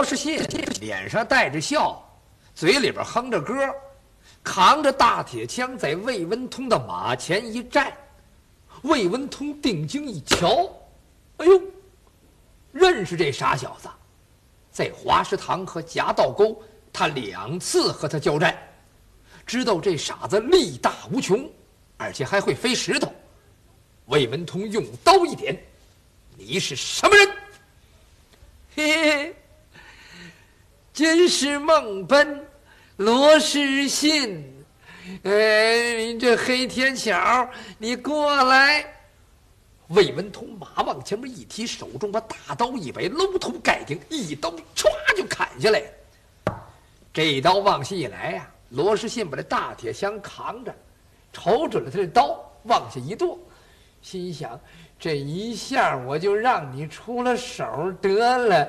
士信脸上带着笑，嘴里边哼着歌，扛着大铁枪在魏文通的马前一站。魏文通定睛一瞧，哎呦，认识这傻小子，在华石堂和夹道沟，他2次和他交战，知道这傻子力大无穷，而且还会飞石头。魏文通用刀一点：“你是什么人？”嘿嘿，真是孟奔，罗士信。你这黑天巧，你过来！魏文通马往前面一提，手中把大刀一摆，搂头盖顶，一刀歘就砍下来。这一刀往下一来呀，罗士信把这大铁枪扛着，瞅准了他的刀，往下一剁，心想：这一下我就让你出了手得了。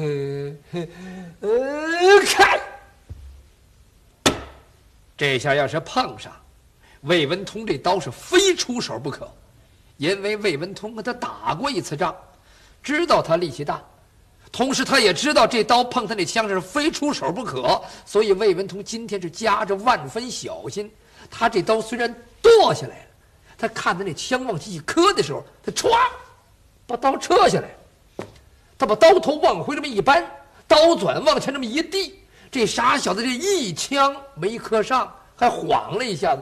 看。这下要是碰上，魏文通这刀是非出手不可，因为魏文通跟他打过一次仗，知道他力气大，同时他也知道这刀碰他那枪是非出手不可，所以魏文通今天是夹着万分小心。他这刀虽然剁下来了，他看他那枪往下一磕的时候，他歘把刀撤下来，他把刀头往回这么一搬，刀转往前这么一递，这傻小子这一枪没磕上，还晃了一下子。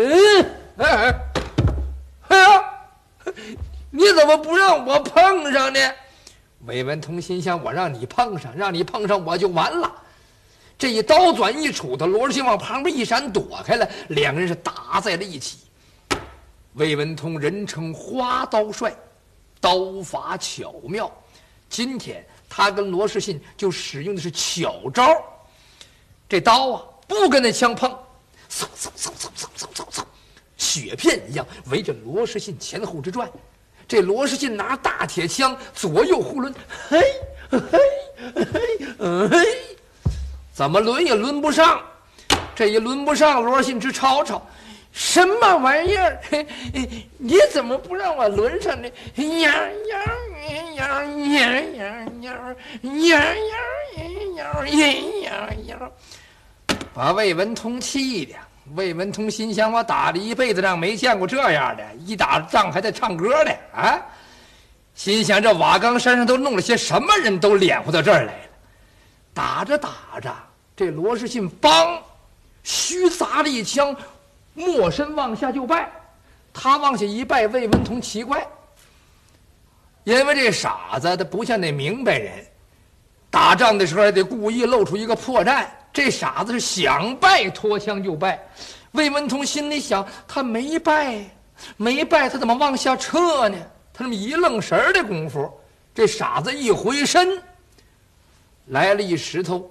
你怎么不让我碰上呢？魏文通心想：我让你碰上，让你碰上我就完了。这一刀转一杵的，罗士信往旁边一闪躲开了，两个人是打在了一起。魏文通人称花刀帅，刀法巧妙。今天他跟罗士信就使用的是巧招。这刀啊，不跟那枪碰，嗖嗖嗖嗖嗖嗖嗖嗖，雪片一样围着罗士信前后直转。这罗士信拿大铁枪左右互抡，嘿嘿嘿嘿，怎么抡也抡不上。这一抡不上，罗士信直吵吵：什么玩意儿？你怎么不让我抡上呢？呀呀呀呀呀呀呀呀呀呀！把魏文通气的。魏文通心想：我打了一辈子仗，没见过这样的，一打仗还在唱歌的啊！心想这瓦岗山上都弄了些什么人，都脸乎到这儿来了。打着打着，这罗士信梆，虚砸了一枪，没身往下就拜。他往下一拜，魏文通奇怪，因为这傻子他不像那明白人，打仗的时候还得故意露出一个破绽。这傻子是想拜脱枪就拜。魏文通心里想：他没拜，他怎么往下撤呢？他这么一愣神儿的功夫，这傻子一回身，来了一石头。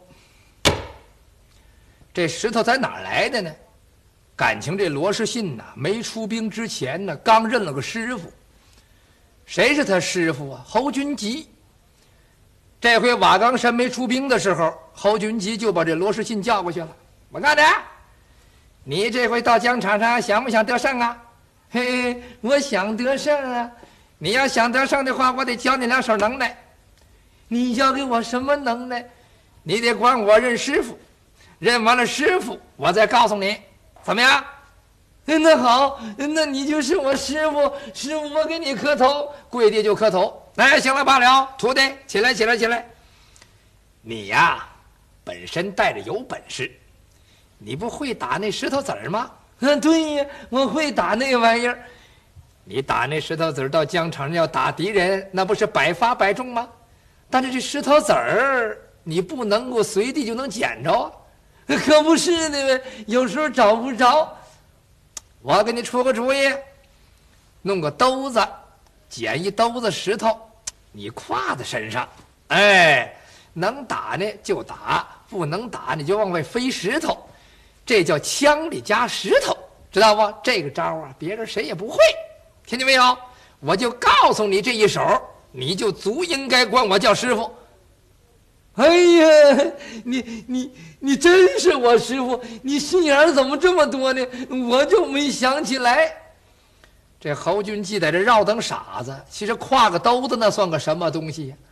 这石头在哪儿来的呢？感情这罗士信呐，没出兵之前呢，刚认了个师傅。谁是他师傅啊？侯君集。这回瓦岗山没出兵的时候，侯君集就把这罗士信叫过去了。我告诉你，你这回到疆场上想不想得胜啊？嘿，我想得胜啊！你要想得胜的话，我得教你2手能耐。你教给我什么能耐？你得管我认师傅，认完了师傅，我再告诉你，怎么样？那好，那你就是我师傅，师傅我给你磕头，跪地就磕头。哎，行了罢了，徒弟，起来起来起来！你呀，本身带着有本事，你不会打那石头子儿吗？对呀，我会打那玩意儿。你打那石头子儿到疆场上要打敌人，那不是百发百中吗？但是这石头子儿你不能够随地就能捡着，可不是的呗，有时候找不着。我给你出个主意，弄个兜子，捡一兜子石头，你挎在身上，哎，能打呢就打，不能打你就往外飞石头，这叫枪里加石头，知道不？这个招啊，别人谁也不会，听见没有？我就告诉你这一手，你就足应该管我叫师傅。哎呀，你真是我师傅，你心眼怎么这么多呢？我就没想起来。这侯君记在这绕等傻子，其实挎个兜子那算个什么东西呀？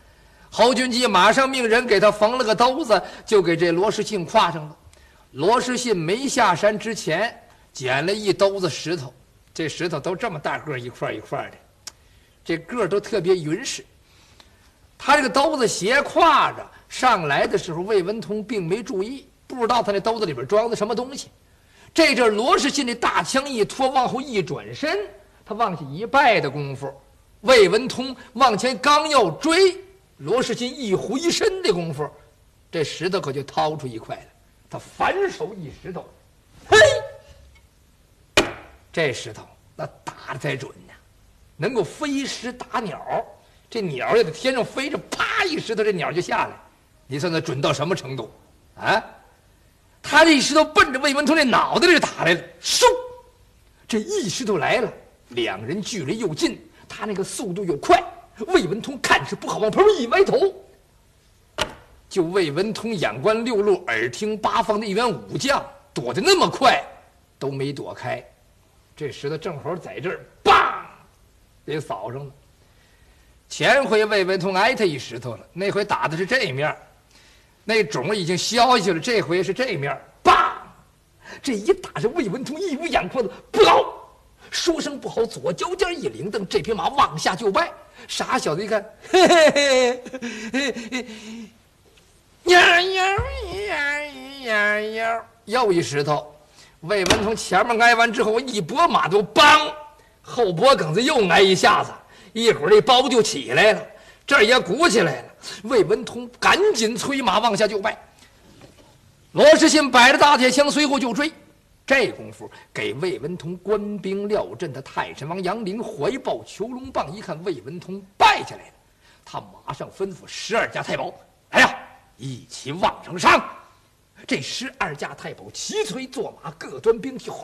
侯君集马上命人给他缝了个兜子，就给这罗士信挎上了。罗士信没下山之前，捡了一兜子石头，这石头都这么大个，一块一块的，这个都特别匀实。他这个兜子斜挎着上来的时候，魏文通并没注意，不知道他那兜子里边装的什么东西。这阵罗士信这大枪一拖，往后一转身，他往下一拜的功夫，魏文通往前刚要追，罗士信一回身的功夫，这石头可就掏出一块来。他反手一石头，嘿，这石头那打得才准呢，能够飞石打鸟。这鸟也在天上飞着，啪一石头，这鸟就下来。你算它准到什么程度啊？他这一石头奔着魏文通这脑袋就打来了，嗖！这一石头来了，两人距离又近，他那个速度又快。魏文通看是不好，往旁边一歪头。就魏文通眼观六路，耳听八方的一员武将躲得那么快，都没躲开。这石头正好在这儿，梆，给扫上了。前回魏文通挨他一石头了，那回打的是这面，那种已经消下去了。这回是这面，梆，这一打是魏文通一捂眼眶子，不好！说声不好，左脚尖一灵蹬，这匹马往下就歪。傻小子一看，嘿嘿嘿嘿嘿。又一石头，魏文通前面挨完之后，一拨马都梆，后脖梗子又挨一下子，一会儿这包就起来了，这儿也鼓起来了。魏文通赶紧催马往下就拜，罗士信摆着大铁枪随后就追。这功夫给魏文通官兵料阵的太神王杨林怀抱囚龙棒，一看魏文通败下来了，他马上吩咐12家太保，来呀，一起往上上。这12家太保齐催坐马，各端兵器，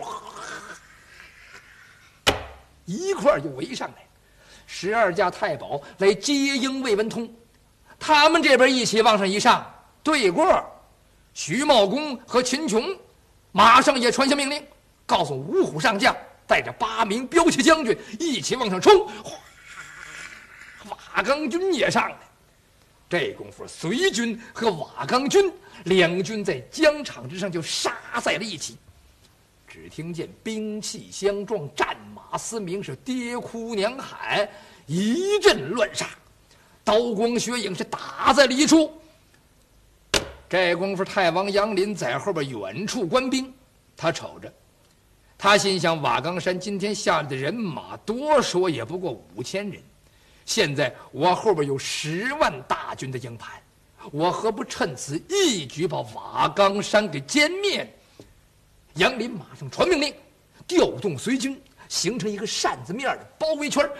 一块儿就围上来。12家太保来接应魏文通，他们这边一起往上一上，对过徐茂公和秦琼马上也传下命令，告诉五虎上将带着8名骠骑将军一起往上冲。瓦岗军也上来。这功夫，隋军和瓦岗军两军在疆场之上就杀在了一起。只听见兵器相撞，战马嘶鸣，是爹哭娘喊，一阵乱杀，刀光血影是打在了一处。这功夫，太王杨林在后边远处观兵，他瞅着，他心想：瓦岗山今天下来的人马，多说也不过5000人。现在我后边有10万大军的营盘，我何不趁此一举把瓦岗山给歼灭？杨林马上传命令，调动隋军，形成一个扇子面的包围圈，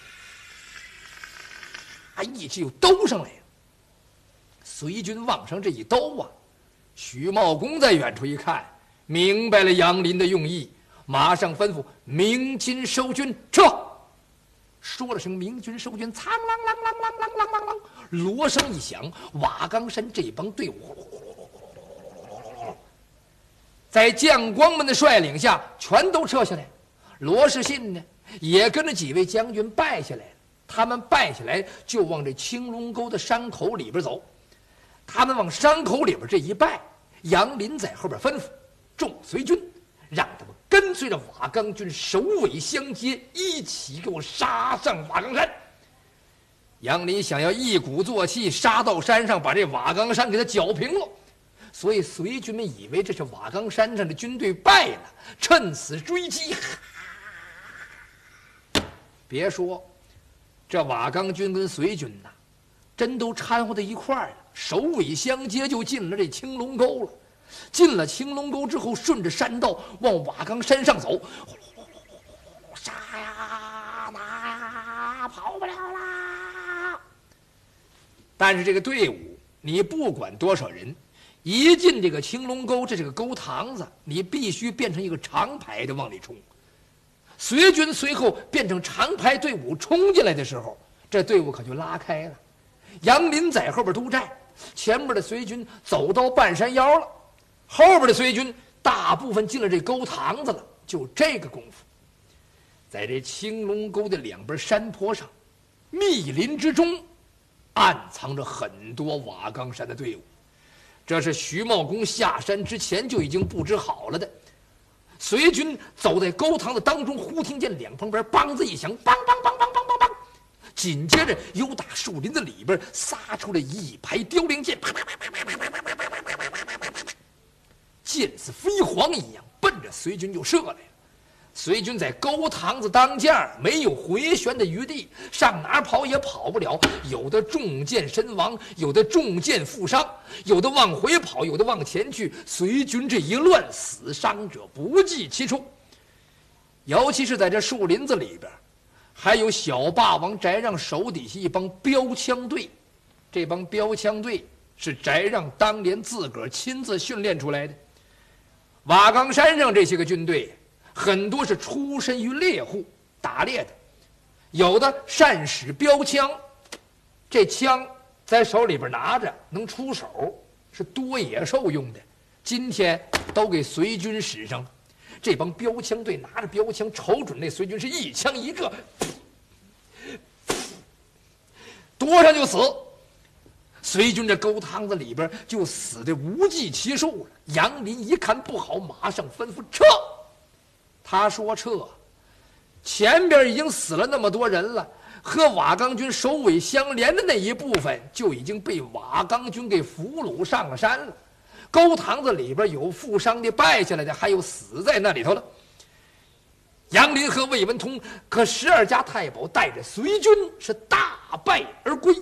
一直又兜上来了。隋军往上这一兜啊，徐茂公在远处一看，明白了杨林的用意，马上吩咐鸣金收军，撤。说了声鸣军收军，苍啷啷啷啷啷啷啷啷，锣声一响，瓦岗山这帮队伍在将官们的率领下全都撤下来。罗士信呢，也跟着几位将军败下来了。他们败下来就往这青龙沟的山口里边走。他们往山口里边这一拜，杨林在后边吩咐众隋军，让他们跟随着瓦岗军首尾相接，一起给我杀上瓦岗山。杨林想要一鼓作气杀到山上，把这瓦岗山给他剿平了。所以隋军们以为这是瓦岗山上的军队败了，趁此追击。别说这瓦岗军跟隋军呐，真都掺和在一块儿了，首尾相接就进了这青龙沟了。进了青龙沟之后，顺着山道往瓦岗山上走，杀呀哪跑不了啦！但是这个队伍，你不管多少人，一进这个青龙沟，这是个沟塘子，你必须变成一个长排的往里冲。隋军随后变成长排队伍冲进来的时候，这队伍可就拉开了。杨林在后边督战，前面的隋军走到半山腰了，后边的隋军大部分进了这沟塘子了。就这个功夫，在这青龙沟的两边山坡上，密林之中， 暗藏着很多瓦岗山的队伍。这是徐茂公下山之前就已经布置好了的。随军走在沟塘的当中，忽听见两旁边梆子一响，梆梆梆梆梆梆梆，紧接着由打树林子里边撒出来一排凋零箭，啪啪啪啪啪啪啪啪啪啪啪啪，箭似飞蝗一样奔着随军就射来了。随军在沟塘子当间没有回旋的余地，上哪儿跑也跑不了，有的中箭身亡，有的中箭负伤，有的往回跑，有的往前去。随军这一乱，死伤者不计其数。尤其是在这树林子里边，还有小霸王翟让手底下一帮标枪队。这帮标枪队是翟让当年自个儿亲自训练出来的。瓦岗山上这些个军队很多是出身于猎户打猎的，有的善使标枪，这枪在手里边拿着能出手，是多野兽用的，今天都给随军使上了。这帮标枪队拿着标枪瞅准那随军，是一枪一个，夺上就死。随军这沟塘子里边就死的无计其数了。杨林一看不好，马上吩咐撤。他说撤，前边已经死了那么多人了，和瓦岗军首尾相连的那一部分就已经被瓦岗军给俘虏上了山了。沟塘子里边有负伤的、败下来的，还有死在那里头了。杨林和魏文通可12家太保带着随军是大败而归。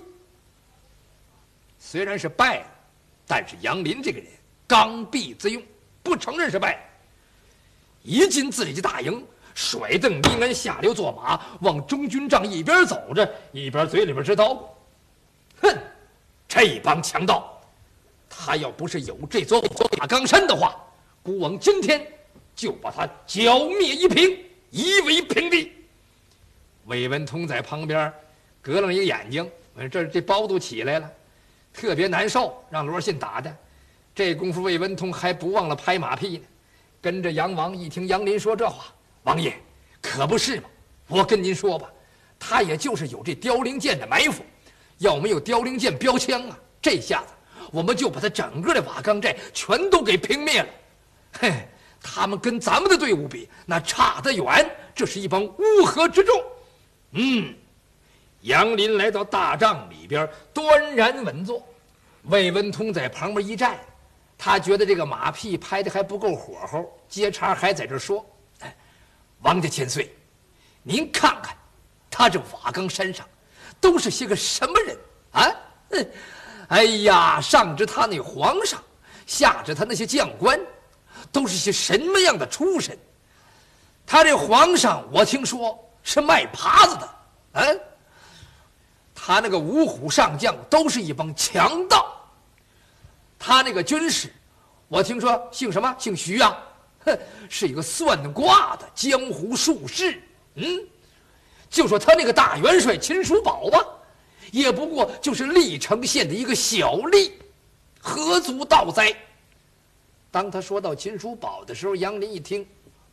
虽然是败了，但是杨林这个人刚愎自用，不承认是败了。一进自己的大营，甩蹬离鞍，下溜坐马，往中军帐一边走着，一边嘴里边直叨咕：“哼，这帮强盗！他要不是有这座瓦岗山的话，孤王今天就把他剿灭一平，夷为平地。”魏文通在旁边咯楞一个眼睛，这包都起来了，特别难受，让罗信打的。这功夫魏文通还不忘了拍马屁呢。跟着杨王一听杨林说这话，王爷可不是吗？我跟您说吧，他也就是有这凋零箭的埋伏，要没有凋零箭标枪啊，这下子我们就把他整个的瓦岗寨全都给平灭了。嘿，他们跟咱们的队伍比，那差得远，这是一帮乌合之众。杨林来到大帐里边，端然稳坐。魏文通在旁边一站，他觉得这个马屁拍得还不够火候，接茬还在这说：“王家千岁，您看看，他这瓦岗山上都是些个什么人啊？哎呀，上至他那皇上，下至他那些将官，都是些什么样的出身？他这皇上，我听说是卖耙子的，他那个五虎上将都是一帮强盗。他那个军士，我听说姓什么？姓徐啊，是一个算卦的江湖术士。就说他那个大元帅秦叔宝吧，也不过就是历城县的一个小吏，何足道哉？当他说到秦叔宝的时候，杨林一听，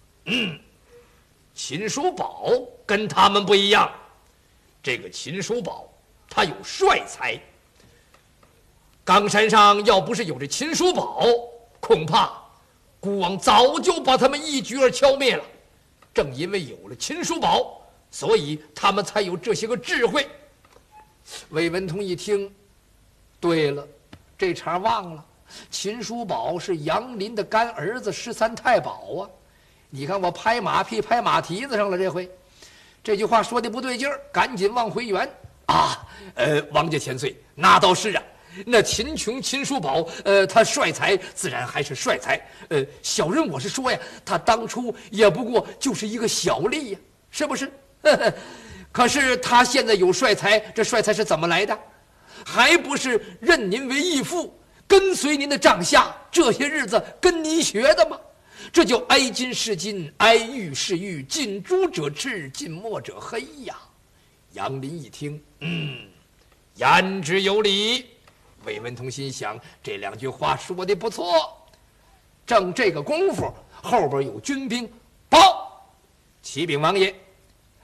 秦叔宝跟他们不一样，这个秦叔宝他有帅才。冈山上要不是有这秦叔宝，恐怕孤王早就把他们一举儿敲灭了。正因为有了秦叔宝，所以他们才有这些个智慧。魏文通一听，对了，这茬忘了，秦叔宝是杨林的干儿子，13太保啊。你看我拍马屁拍马蹄子上了，这回这句话说的不对劲儿，赶紧往回圆啊。王家千岁，那倒是啊。那秦琼秦叔宝，他帅才自然还是帅才。小人我是说呀，他当初也不过就是一个小吏呀，是不是？可是他现在有帅才，这帅才是怎么来的？还不是认您为义父，跟随您的帐下，这些日子跟您学的吗？这叫挨金是金，挨玉是玉，近朱者赤，近墨者黑呀。杨林一听，言之有理。魏文通心想，这两句话说的不错。正这个功夫，后边有军兵报：启禀王爷，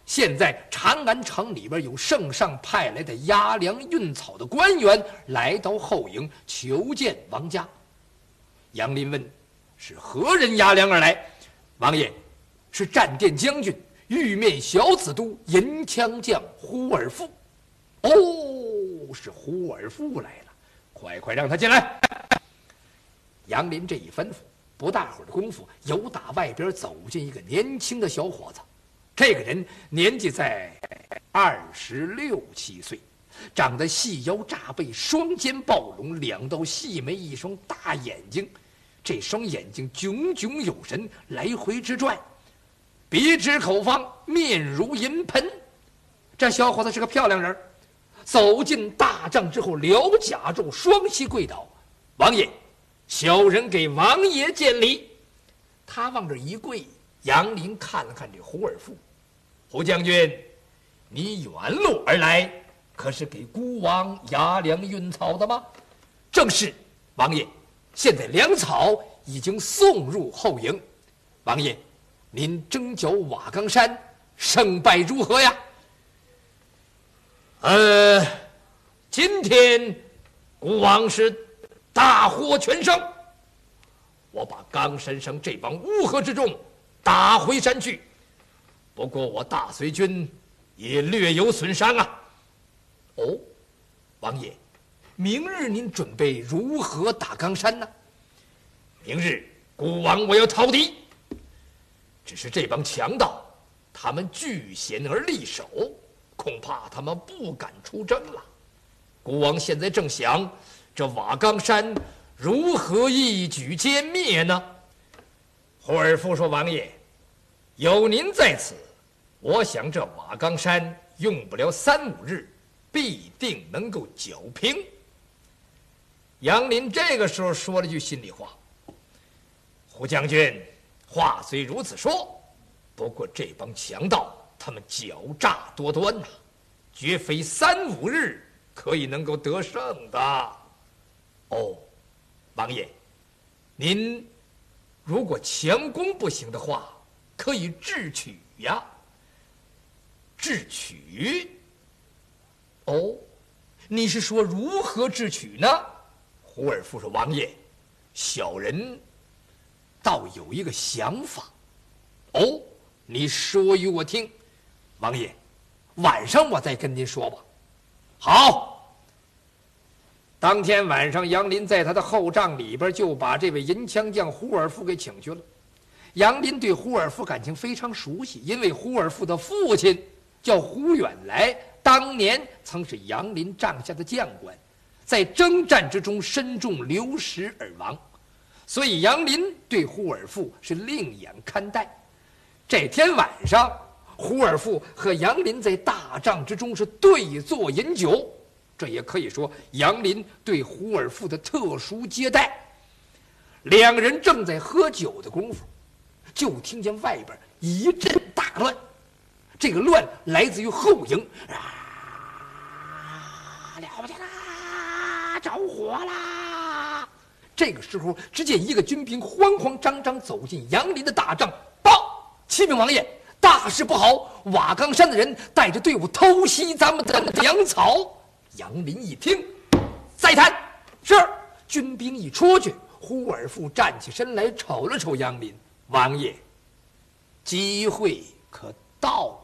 现在长安城里边有圣上派来的押粮运草的官员来到后营求见王家。杨林问：“是何人押粮而来？”王爷：“是战殿将军、玉面小子都银枪将呼尔父。”哦，是呼尔父来了，快让他进来。杨林这一吩咐，不大会儿的功夫，由打外边走进一个年轻的小伙子。这个人年纪在26、27岁，长得细腰炸背，双肩暴拢，两道细眉，一双大眼睛，这双眼睛炯炯有神，来回直转，鼻直口方，面如银盆。这小伙子是个漂亮人，走进大帐之后，撩甲胄，双膝跪倒：“王爷，小人给王爷见礼。”他往这一跪，杨林看了看这胡尔父：“胡将军，你远路而来，可是给孤王押粮运草的吗？”“正是，王爷。现在粮草已经送入后营。王爷，您征剿瓦岗山，胜败如何呀？”“今天孤王是大获全胜，我把冈山上这帮乌合之众打回山去。不过我大隋军也略有损伤啊。”“哦，王爷，明日您准备如何打冈山呢？”“明日孤王我要讨敌，只是这帮强盗，他们据险而立守，恐怕他们不敢出征了。孤王现在正想，这瓦岗山如何一举歼灭呢？”胡尔父说：“王爷，有您在此，我想这瓦岗山用不了3、5日，必定能够剿平。”杨林这个时候说了句心里话：“胡将军，话虽如此说，不过这帮强盗他们狡诈多端呐，绝非3、5日可以能够得胜的。”“哦，王爷，您如果强攻不行的话，可以智取呀。”“智取？哦，你是说如何智取呢？”胡尔父说：“王爷，小人倒有一个想法。”“哦，你说与我听。”“王爷，晚上我再跟您说吧。”“好。”当天晚上，杨林在他的后帐里边就把这位银枪将胡尔父给请去了。杨林对胡尔父感情非常熟悉，因为胡尔父的父亲叫胡远来，当年曾是杨林帐下的将官，在征战之中身中流矢而亡，所以杨林对胡尔父是另眼看待。这天晚上，胡尔父和杨林在大帐之中是对坐饮酒，这也可以说杨林对胡尔父的特殊接待。两人正在喝酒的功夫，就听见外边一阵大乱。这个乱来自于后营，了不起啦，着火啦！这个时候，只见一个军兵慌慌张张走进杨林的大帐，报：“启禀王爷，大事不好！瓦岗山的人带着队伍偷袭咱们的粮草。”杨林一听，再谈。是。军兵一出去，胡尔父站起身来，瞅了瞅杨林：“王爷，机会可到了。”